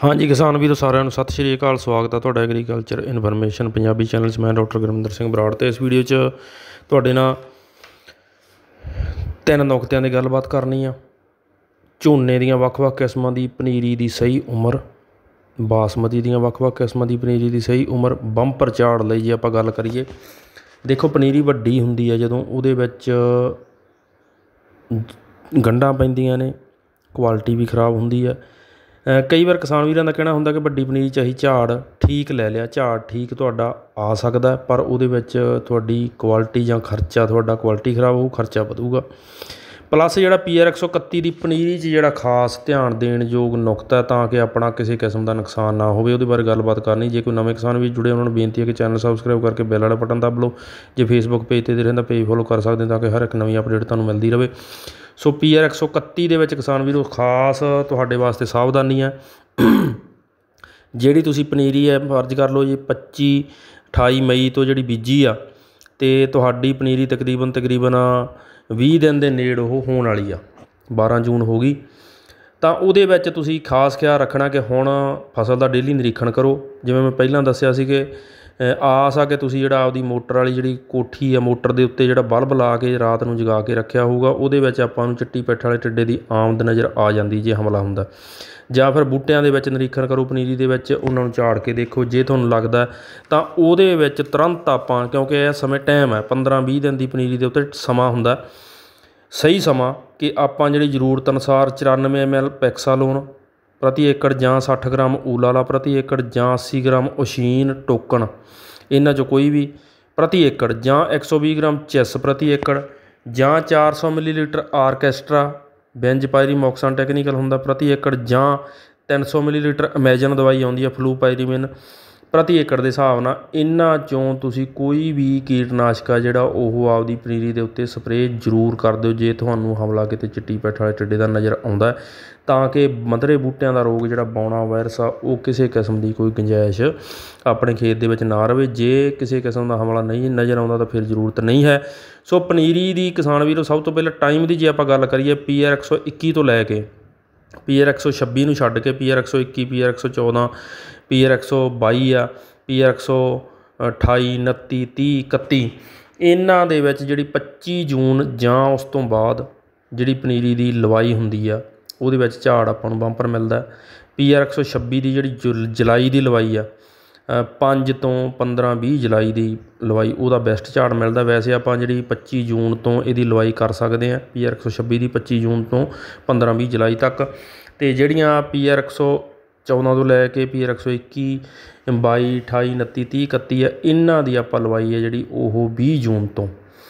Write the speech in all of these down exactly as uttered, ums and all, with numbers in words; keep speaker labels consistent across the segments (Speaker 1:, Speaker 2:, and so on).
Speaker 1: हाँ जी किसान वीरों सारिਆਂ ਨੂੰ ਸਤਿ ਸ਼੍ਰੀ ਅਕਾਲ। ਸਵਾਗਤ ਹੈ ਤੁਹਾਡਾ ਐਗਰੀਕਲਚਰ ਇਨਫੋਰਮੇਸ਼ਨ ਪੰਜਾਬੀ ਚੈਨਲ 'ਚ। ਮੈਂ ਡਾਕਟਰ ਗੁਰਵਿੰਦਰ ਸਿੰਘ ਬਰਾੜ ਤੇ ਇਸ ਵੀਡੀਓ 'ਚ ਤੁਹਾਡੇ ਨਾਲ ਤਿੰਨ ਨੁਕਤਿਆਂ ਦੀ ਗੱਲਬਾਤ ਕਰਨੀ ਆ। ਝੋਨੇ ਦੀਆਂ ਵੱਖ-ਵੱਖ ਕਿਸਮਾਂ ਦੀ ਪਨੀਰੀ ਦੀ ਸਹੀ ਉਮਰ, ਬਾਸਮਤੀ ਦੀਆਂ ਵੱਖ-ਵੱਖ ਕਿਸਮਾਂ ਦੀ ਪਨੀਰੀ ਦੀ ਸਹੀ ਉਮਰ, ਬੰਪਰ ਝਾੜ ਲਈ ਜੇ ਆਪਾਂ ਗੱਲ ਕਰੀਏ। ਦੇਖੋ ਪਨੀਰੀ ਵੱਡੀ ਹੁੰਦੀ ਹੈ ਜਦੋਂ ਉਹਦੇ ਵਿੱਚ ਗੰਢਾਂ ਪੈਂਦੀਆਂ ਨੇ, ਕੁਆਲਿਟੀ ਵੀ ਖਰਾਬ ਹੁੰਦੀ ਹੈ। ਕਈ ਵਾਰ ਕਿਸਾਨ ਵੀਰਾਂ ਦਾ ਕਹਿਣਾ ਹੁੰਦਾ ਕਿ ਵੱਡੀ ਪਨੀਰੀ ਚਾਹੀ ਝਾੜ ਠੀਕ ਲੈ ਲਿਆ, ਝਾੜ ਠੀਕ ਤੁਹਾਡਾ ਆ ਸਕਦਾ, ਪਰ ਉਹਦੇ ਵਿੱਚ ਤੁਹਾਡੀ ਕੁਆਲਿਟੀ ਜਾਂ ਖਰਚਾ, ਤੁਹਾਡਾ ਕੁਆਲਿਟੀ ਖਰਾਬ ਹੋਊ, ਖਰਚਾ ਵਧੂਗਾ। ਪਲੱਸ ਜਿਹੜਾ ਪੀ ਆਰ ਇੱਕ ਸੌ ਇਕੱਤੀ ਦੀ ਪਨੀਰੀ 'ਚ ਜਿਹੜਾ ਖਾਸ ਧਿਆਨ ਦੇਣ ਯੋਗ ਨੁਕਤਾ ਤਾਂ ਕਿ ਆਪਣਾ ਕਿਸੇ ਕਿਸਮ ਦਾ ਨੁਕਸਾਨ ਨਾ ਹੋਵੇ, ਉਹਦੇ ਬਾਰੇ ਗੱਲਬਾਤ ਕਰਨੀ। ਜੇ ਕੋਈ ਨਵੇਂ ਕਿਸਾਨ ਵੀ ਜੁੜੇ ਉਹਨਾਂ ਨੂੰ ਬੇਨਤੀ ਹੈ ਕਿ ਚੈਨਲ ਸਬਸਕ੍ਰਾਈਬ ਕਰਕੇ ਬੈਲ ਵਾਲਾ ਬਟਨ ਦੱਬ ਲਓ। ਜੇ ਫੇਸਬੁੱਕ ਪੇਜ 'ਤੇ ਰਹਿੰਦਾ ਪੇਜ ਫੋਲੋ ਕਰ ਸਕਦੇ ਤਾਂ ਕਿ ਹਰ ਇੱਕ ਨਵੀਂ ਅਪਡੇਟ ਤੁਹਾਨੂੰ ਮਿਲਦੀ ਰਹੇ। ਸੋ ਪੀ ਆਰ ਇੱਕ ਸੌ ਇਕੱਤੀ ਦੇ ਵਿੱਚ ਕਿਸਾਨ ਵੀਰੋ ਖਾਸ ਤੁਹਾਡੇ ਵਾਸਤੇ ਸਾਵਧਾਨੀ ਹੈ। ਜਿਹੜੀ ਤੁਸੀਂ ਪਨੀਰੀ ਹੈ ਫਰਜ਼ ਕਰ ਲਓ ਜੀ ਪੱਚੀ ਅਠਾਈ ਮਈ ਤੋਂ ਜਿਹੜੀ ਬੀਜੀ ਆ ਅਤੇ ਤੁਹਾਡੀ ਪਨੀਰੀ ਤਕਰੀਬਨ ਤਕਰੀਬਨ ਵੀਹ ਦਿਨ ਦੇ ਨੇੜ ਉਹ ਹੋਣ ਵਾਲੀ ਆ, ਬਾਰ੍ਹਾਂ ਜੂਨ ਹੋ ਗਈ। ਤਾਂ ਉਹਦੇ ਵਿੱਚ ਤੁਸੀਂ ਖਾਸ ਖਿਆਲ ਰੱਖਣਾ ਕਿ ਹੁਣ ਫਸਲ ਦਾ ਡੇਲੀ ਨਿਰੀਖਣ ਕਰੋ। ਜਿਵੇਂ ਮੈਂ ਪਹਿਲਾਂ ਦੱਸਿਆ ਸੀ ਕਿ ਆਸ ਆ ਕਿ ਤੁਸੀਂ ਜਿਹੜਾ ਆਪਦੀ ਮੋਟਰ ਵਾਲੀ ਜਿਹੜੀ ਕੋਠੀ ਆ, ਮੋਟਰ ਦੇ ਉੱਤੇ ਜਿਹੜਾ ਬਲਬ ਲਾ ਕੇ ਰਾਤ ਨੂੰ ਜਗਾ ਕੇ ਰੱਖਿਆ ਹੋਊਗਾ, ਉਹਦੇ ਵਿੱਚ ਆਪਾਂ ਨੂੰ ਚਿੱਟੀ ਪਿੱਠ ਵਾਲੇ ਟਿੱਡੇ ਦੀ ਆਮਦ ਨਜ਼ਰ ਆ ਜਾਂਦੀ ਜੇ ਹਮਲਾ ਹੁੰਦਾ। ਜਾਂ ਫਿਰ ਬੂਟਿਆਂ ਦੇ ਵਿੱਚ ਨਿਰੀਖਣ ਕਰੋ ਪਨੀਰੀ ਦੇ ਵਿੱਚ, ਉਹਨਾਂ ਨੂੰ ਝਾੜ ਕੇ ਦੇਖੋ। ਜੇ ਤੁਹਾਨੂੰ ਲੱਗਦਾ ਤਾਂ ਉਹਦੇ ਵਿੱਚ ਤੁਰੰਤ ਆਪਾਂ, ਕਿਉਂਕਿ ਇਸ ਸਮੇਂ ਟਾਈਮ ਹੈ ਪੰਦਰਾਂ ਵੀਹ ਦਿਨ ਦੀ ਪਨੀਰੀ ਦੇ ਉੱਤੇ ਸਮਾਂ ਹੁੰਦਾ, ਸਹੀ ਸਮਾਂ ਕਿ ਆਪਾਂ ਜਿਹੜੀ ਜ਼ਰੂਰਤ ਅਨੁਸਾਰ ਚੁਰਾਨਵੇਂ ਐਮ ਐਲ ਪੈਕਸਾਲੋਨ ਪ੍ਰਤੀ ਏਕੜ ਜਾਂ ਸੱਠ ਗ੍ਰਾਮ ਊਲਾਲਾ ਪ੍ਰਤੀ ਏਕੜ ਜਾਂ ਅੱਸੀ ਗ੍ਰਾਮ ਓਸ਼ੀਨ ਟੋਕਨ, ਇਹਨਾਂ 'ਚੋਂ ਕੋਈ ਵੀ ਪ੍ਰਤੀ ਏਕੜ, ਜਾਂ ਇੱਕ ਸੌ ਵੀਹ ਗ੍ਰਾਮ ਚਿਸ ਪ੍ਰਤੀ ਏਕੜ, ਜਾਂ ਚਾਰ ਸੌ millilitre orchestra benzpyrimoxan technical ਹੁੰਦਾ ਪ੍ਰਤੀ ਏਕੜ, ਜਾਂ ਤਿੰਨ ਸੌ ਮਿਲੀਲੀਟਰ ਅਮੈਜਨ ਦਵਾਈ ਆਉਂਦੀ ਆ ਫਲੂ ਪਾਇਰੀਮਿਨ ਪ੍ਰਤੀ ਏਕੜ ਦੇ ਹਿਸਾਬ ਨਾਲ। ਇਹਨਾਂ 'ਚੋਂ ਤੁਸੀਂ ਕੋਈ ਵੀ ਕੀਟਨਾਸ਼ਕ ਆ ਜਿਹੜਾ ਉਹ ਆਪਦੀ ਪਨੀਰੀ ਦੇ ਉੱਤੇ ਸਪਰੇਅ ਜ਼ਰੂਰ ਕਰ ਦਿਓ ਜੇ ਤੁਹਾਨੂੰ ਹਮਲਾ ਕਿਤੇ ਚਿੱਟੀ ਪਿੱਠ ਵਾਲੇ ਟਿੱਡੇ ਦਾ ਨਜ਼ਰ ਆਉਂਦਾ, ਤਾਂ ਕਿ ਮਧਰੇ ਬੂਟਿਆਂ ਦਾ ਰੋਗ ਜਿਹੜਾ ਬੌਣਾ ਵਾਇਰਸ ਆ ਉਹ ਕਿਸੇ ਕਿਸਮ ਦੀ ਕੋਈ ਗੁੰਜਾਇਸ਼ ਆਪਣੇ ਖੇਤ ਦੇ ਵਿੱਚ ਨਾ ਰਹੇ। ਜੇ ਕਿਸੇ ਕਿਸਮ ਦਾ ਹਮਲਾ ਨਹੀਂ ਨਜ਼ਰ ਆਉਂਦਾ ਤਾਂ ਫਿਰ ਜ਼ਰੂਰਤ ਨਹੀਂ ਹੈ। ਸੋ ਪਨੀਰੀ ਦੀ ਕਿਸਾਨ ਵੀਰੋ ਸਭ ਤੋਂ ਪਹਿਲਾਂ ਟਾਈਮ ਦੀ ਜੇ ਆਪਾਂ ਗੱਲ ਕਰੀਏ, ਪੀ ਆਰ ਇੱਕ ਸੌ ਇੱਕੀ ਤੋਂ ਲੈ ਕੇ ਪੀ ਆਰ ਇੱਕ ਸੌ ਛੱਬੀ ਨੂੰ ਛੱਡ ਕੇ ਪੀ ਆਰ ਇੱਕ ਸੌ ਇੱਕੀ, ਪੀ ਆਰ ਇੱਕ ਸੌ ਚੌਦਾਂ, ਪੀ ਆਰ ਇੱਕ ਸੌ ਬਾਈ ਆ, ਪੀ ਆਰ ਇੱਕ ਸੌ ਅਠਾਈ, ਉਨੱਤੀ, ਤੀਹ, ਇਕੱਤੀ, ਇਹਨਾਂ ਦੇ ਵਿੱਚ ਜਿਹੜੀ ਪੱਚੀ ਜੂਨ ਜਾਂ ਉਸ ਤੋਂ ਬਾਅਦ ਜਿਹੜੀ ਪਨੀਰੀ ਦੀ ਲਵਾਈ ਹੁੰਦੀ ਆ ਉਹਦੇ ਵਿੱਚ ਝਾੜ ਆਪਾਂ ਨੂੰ ਬੰਪਰ ਮਿਲਦਾ। ਪੀ ਆਰ ਇੱਕ ਸੌ ਛੱਬੀ ਦੀ ਜਿਹੜੀ ਜੁ ਜੁਲਾਈ ਦੀ ਲਵਾਈ ਆ, ਪੰਜ ਤੋਂ ਪੰਦਰਾਂ ਵੀਹ ਜੁਲਾਈ ਦੀ ਲਵਾਈ, ਉਹਦਾ ਬੈਸਟ ਝਾੜ ਮਿਲਦਾ। ਵੈਸੇ ਆਪਾਂ ਜਿਹੜੀ ਪੱਚੀ ਜੂਨ ਤੋਂ ਇਹਦੀ ਲਵਾਈ ਕਰ ਸਕਦੇ ਹਾਂ, ਪੀ ਆਰ ਇੱਕ ਸੌ ਛੱਬੀ ਦੀ ਪੱਚੀ ਜੂਨ ਤੋਂ ਪੰਦਰਾਂ ਵੀਹ ਜੁਲਾਈ ਤੱਕ। ਅਤੇ ਜਿਹੜੀਆਂ ਪੀ ਆਰ ਇੱਕ ਸੌ ਚੌਦਾਂ ਤੋਂ ਲੈ ਕੇ ਪੀ ਆਰ ਇੱਕ ਸੌ ਇੱਕੀ, ਬਾਈ, ਅਠਾਈ, ਉਨੱਤੀ, ਤੀਹ, ਇਕੱਤੀ ਆ, ਇਹਨਾਂ ਦੀ ਆਪਾਂ ਲਵਾਈ ਹੈ ਜਿਹੜੀ ਉਹ ਵੀਹ ਜੂਨ ਤੋਂ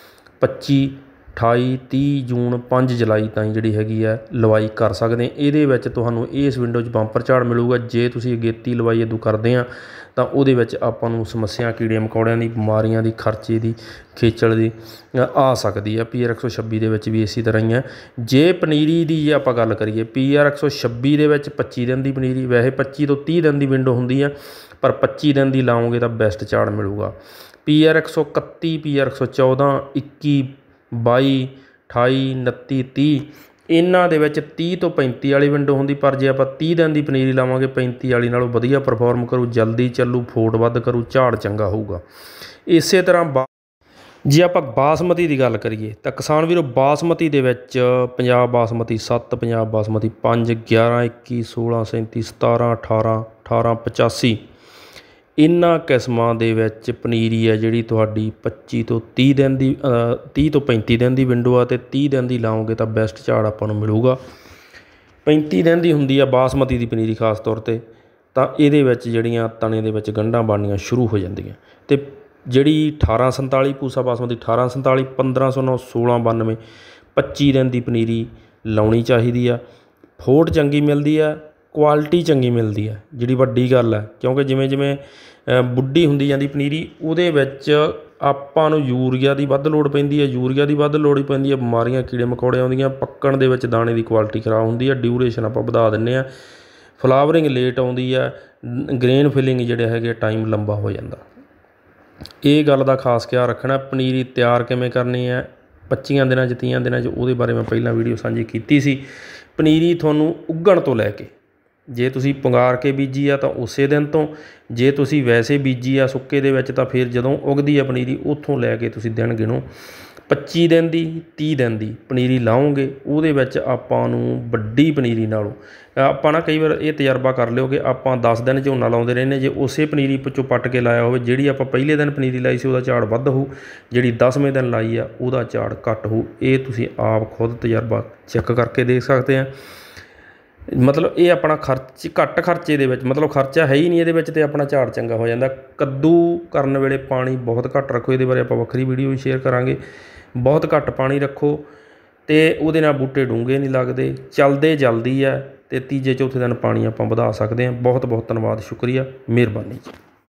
Speaker 1: ਪੱਚੀ, ਅਠਾਈ, ਤੀਹ ਜੂਨ, ਪੰਜ ਜੁਲਾਈ ਤਾਈਂ ਜਿਹੜੀ ਹੈਗੀ ਆ ਲਵਾਈ ਕਰ ਸਕਦੇ। ਇਹਦੇ ਵਿੱਚ ਤੁਹਾਨੂੰ ਇਸ ਵਿੰਡੋ 'ਚ ਬੰਪਰ ਝਾੜ ਮਿਲੂਗਾ। ਜੇ ਤੁਸੀਂ ਅਗੇਤੀ ਲਵਾਈ ਇੱਦੋਂ ਕਰਦੇ ਆ ਤਾਂ ਉਹਦੇ ਵਿੱਚ ਆਪਾਂ ਨੂੰ ਸਮੱਸਿਆ ਕੀੜੇ ਮਕੌੜਿਆਂ ਦੀ, ਬਿਮਾਰੀਆਂ ਦੀ, ਖਰਚੇ ਦੀ, ਖੇਚਲ ਦੀ ਆ ਸਕਦੀ ਆ। ਪੀ ਆਰ ਇੱਕ ਸੌ ਛੱਬੀ ਦੇ ਵਿੱਚ ਵੀ ਇਸੇ ਤਰ੍ਹਾਂ ਹੀ ਹੈ। ਜੇ ਪਨੀਰੀ ਦੀ ਜੇ ਆਪਾਂ ਗੱਲ ਕਰੀਏ, ਪੀ ਆਰ ਇੱਕ ਸੌ ਛੱਬੀ ਦੇ ਵਿੱਚ ਪੱਚੀ ਦਿਨ ਦੀ ਪਨੀਰੀ, ਵੈਸੇ ਪੱਚੀ ਤੋਂ ਤੀਹ ਦਿਨ ਦੀ ਵਿੰਡੋ ਹੁੰਦੀ ਆ, ਪਰ ਪੱਚੀ ਦਿਨ ਦੀ ਲਾਓਗੇ ਤਾਂ ਬੈਸਟ ਝਾੜ ਮਿਲੂਗਾ। ਪੀ ਆਰ ਇੱਕ ਸੌ ਇਕੱਤੀ, ਪੀ ਆਰ ਇੱਕ ਸੌ ਚੌਦਾਂ, ਇੱਕੀ, ਬਾਈ, ਅਠਾਈ, ਉਨੱਤੀ, ਤੀਹ, ਇਹਨਾਂ ਦੇ ਵਿੱਚ ਤੀਹ ਤੋਂ ਪੈਂਤੀ ਵਾਲੀ ਵਿੰਡੋ ਹੁੰਦੀ, ਪਰ ਜੇ ਆਪਾਂ ਤੀਹ ਦਿਨ ਦੀ ਪਨੀਰੀ ਲਾਵਾਂਗੇ ਪੈਂਤੀ ਵਾਲੀ ਨਾਲੋਂ ਵਧੀਆ ਪਰਫੋਰਮ ਕਰੂ, ਜਲਦੀ ਚੱਲੂ, ਫੋਟ ਵੱਧ ਕਰੂ, ਝਾੜ ਚੰਗਾ ਹੋਊਗਾ। ਇਸੇ ਤਰ੍ਹਾਂ ਬਾ ਜੇ ਆਪਾਂ ਬਾਸਮਤੀ ਦੀ ਗੱਲ ਕਰੀਏ ਤਾਂ ਕਿਸਾਨ ਵੀਰੋ ਬਾਸਮਤੀ ਦੇ ਵਿੱਚ ਪੰਜਾਬ ਬਾਸਮਤੀ ਸੱਤ, ਪੰਜਾਬ ਬਾਸਮਤੀ ਪੰਜ, ਗਿਆਰਾਂ, ਇੱਕੀ, ਸੋਲ੍ਹਾਂ, ਸੈਂਤੀ, ਸਤਾਰਾਂ, ਅਠਾਰਾਂ, ਅਠਾਰਾਂ ਪਚਾਸੀ, ਇਹਨਾਂ ਕਿਸਮਾਂ ਦੇ ਵਿੱਚ ਪਨੀਰੀ ਹੈ ਜਿਹੜੀ ਤੁਹਾਡੀ ਪੱਚੀ ਤੋਂ ਤੀਹ ਦਿਨ ਦੀ, ਤੀਹ ਤੋਂ ਪੈਂਤੀ ਦਿਨ ਦੀ ਵਿੰਡੋ ਆ, ਅਤੇ ਤੀਹ ਦਿਨ ਦੀ ਲਾਓਗੇ ਤਾਂ ਬੈਸਟ ਝਾੜ ਆਪਾਂ ਨੂੰ ਮਿਲੂਗਾ। ਪੈਂਤੀ ਦਿਨ ਦੀ ਹੁੰਦੀ ਆ ਬਾਸਮਤੀ ਦੀ ਪਨੀਰੀ ਖਾਸ ਤੌਰ 'ਤੇ, ਤਾਂ ਇਹਦੇ ਵਿੱਚ ਜਿਹੜੀਆਂ ਤਣੇ ਦੇ ਵਿੱਚ ਗੰਢਾਂ ਬਣਨੀਆਂ ਸ਼ੁਰੂ ਹੋ ਜਾਂਦੀਆਂ। ਅਤੇ ਜਿਹੜੀ ਅਠਾਰਾਂ ਸੰਤਾਲੀ ਪੂਸਾ ਬਾਸਮਤੀ ਅਠਾਰਾਂ ਸੰਤਾਲੀ, ਪੰਦਰਾਂ ਸੌ ਨੌ, ਸੋਲ੍ਹਾਂ ਬਾਨਵੇਂ, ਪੱਚੀ ਦਿਨ ਦੀ ਪਨੀਰੀ ਲਾਉਣੀ ਚਾਹੀਦੀ ਆ। ਫੋਟ ਚੰਗੀ ਮਿਲਦੀ ਆ, ਕੁਆਲਿਟੀ ਚੰਗੀ ਮਿਲਦੀ ਹੈ, ਜਿਹੜੀ ਵੱਡੀ ਗੱਲ ਹੈ, ਕਿਉਂਕਿ ਜਿਵੇਂ ਜਿਵੇਂ ਬੁੱਢੀ ਹੁੰਦੀ ਜਾਂਦੀ ਪਨੀਰੀ ਉਹਦੇ ਵਿੱਚ ਆਪਾਂ ਨੂੰ ਯੂਰੀਆ ਦੀ ਵੱਧ ਲੋੜ ਪੈਂਦੀ ਹੈ। ਯੂਰੀਆ ਦੀ ਵੱਧ ਲੋੜ ਪੈਂਦੀ ਹੈ, ਬਿਮਾਰੀਆਂ ਕੀੜੇ ਮਕੌੜੇ ਆਉਂਦੀਆਂ, ਪੱਕਣ ਦੇ ਵਿੱਚ ਦਾਣੇ ਦੀ ਕੁਆਲਿਟੀ ਖਰਾਬ ਹੁੰਦੀ ਹੈ, ਡਿਊਰੇਸ਼ਨ ਆਪਾਂ ਵਧਾ ਦਿੰਦੇ ਹਾਂ, ਫਲਾਵਰਿੰਗ ਲੇਟ ਆਉਂਦੀ ਹੈ, ਗ੍ਰੇਨ ਫਿਲਿੰਗ ਜਿਹੜੇ ਹੈਗੇ ਟਾਈਮ ਲੰਬਾ ਹੋ ਜਾਂਦਾ। ਇਹ ਗੱਲ ਦਾ ਖਾਸ ਖਿਆਲ ਰੱਖਣਾ। ਪਨੀਰੀ ਤਿਆਰ ਕਿਵੇਂ ਕਰਨੀ ਹੈ ਪੱਚੀਆਂ ਦਿਨਾਂ 'ਚ, ਤੀਹਾਂ ਦਿਨਾਂ 'ਚ, ਉਹਦੇ ਬਾਰੇ ਮੈਂ ਪਹਿਲਾਂ ਵੀਡੀਓ ਸਾਂਝੀ ਕੀਤੀ ਸੀ। ਪਨੀਰੀ ਤੁਹਾਨੂੰ ਉੱਗਣ ਤੋਂ ਲੈ ਕੇ ਜੇ ਤੁਸੀਂ ਪੁੰਗਾਰ ਕੇ ਬੀਜੀ ਆ ਤਾਂ ਉਸੇ ਦਿਨ ਤੋਂ, ਜੇ ਤੁਸੀਂ ਵੈਸੇ ਬੀਜੀ ਆ ਸੁੱਕੇ ਦੇ ਵਿੱਚ ਤਾਂ ਫਿਰ ਜਦੋਂ ਉੱਗਦੀ ਆ ਪਨੀਰੀ ਉੱਥੋਂ ਲੈ ਕੇ ਤੁਸੀਂ ਦਿਨ ਗਿਣੋ। ਪੱਚੀ ਦਿਨ ਦੀ ਤੀਹ ਦਿਨ ਦੀ ਪਨੀਰੀ ਲਾਓਗੇ, ਉਹਦੇ ਵਿੱਚ ਆਪਾਂ ਨੂੰ ਵੱਡੀ ਪਨੀਰੀ ਨਾਲੋਂ ਆਪਾਂ ਨਾ ਕਈ ਵਾਰ ਇਹ ਤਜਰਬਾ ਕਰ ਲਿਓ ਕਿ ਆਪਾਂ ਦਸ ਦਿਨ ਝੋਨਾ ਲਾਉਂਦੇ ਰਹਿੰਦੇ, ਜੇ ਉਸੇ ਪਨੀਰੀ ਵਿੱਚੋਂ ਪੱਟ ਕੇ ਲਾਇਆ ਹੋਵੇ, ਜਿਹੜੀ ਆਪਾਂ ਪਹਿਲੇ ਦਿਨ ਪਨੀਰੀ ਲਾਈ ਸੀ ਉਹਦਾ ਝਾੜ ਵੱਧ ਹੋਊ, ਜਿਹੜੀ ਦਸਵੇਂ ਦਿਨ ਲਾਈ ਆ ਉਹਦਾ ਝਾੜ ਘੱਟ ਹੋਊ। ਇਹ ਤੁਸੀਂ ਆਪ ਖੁਦ ਤਜਰਬਾ ਚੈੱਕ ਕਰਕੇ ਦੇਖ ਸਕਦੇ ਆ। ਮਤਲਬ ਇਹ ਆਪਣਾ ਖਰਚ ਘੱਟ ਖਰਚੇ ਦੇ ਵਿੱਚ, ਮਤਲਬ ਖਰਚਾ ਹੈ ਹੀ ਨਹੀਂ ਇਹਦੇ ਵਿੱਚ, ਅਤੇ ਆਪਣਾ ਝਾੜ ਚੰਗਾ ਹੋ ਜਾਂਦਾ। ਕੱਦੂ ਕਰਨ ਵੇਲੇ ਪਾਣੀ ਬਹੁਤ ਘੱਟ ਰੱਖੋ, ਇਹਦੇ ਬਾਰੇ ਆਪਾਂ ਵੱਖਰੀ ਵੀਡੀਓ ਵੀ ਸ਼ੇਅਰ ਕਰਾਂਗੇ। ਬਹੁਤ ਘੱਟ ਪਾਣੀ ਰੱਖੋ ਅਤੇ ਉਹਦੇ ਨਾਲ ਬੂਟੇ ਡੂੰਘੇ ਨਹੀਂ ਲੱਗਦੇ, ਚੱਲਦੇ ਜਲਦੀ ਆ, ਅਤੇ ਤੀਜੇ ਚੌਥੇ ਦਿਨ ਪਾਣੀ ਆਪਾਂ ਵਧਾ ਸਕਦੇ ਹਾਂ। ਬਹੁਤ ਬਹੁਤ ਧੰਨਵਾਦ, ਸ਼ੁਕਰੀਆ, ਮਿਹਰਬਾਨੀ ਜੀ।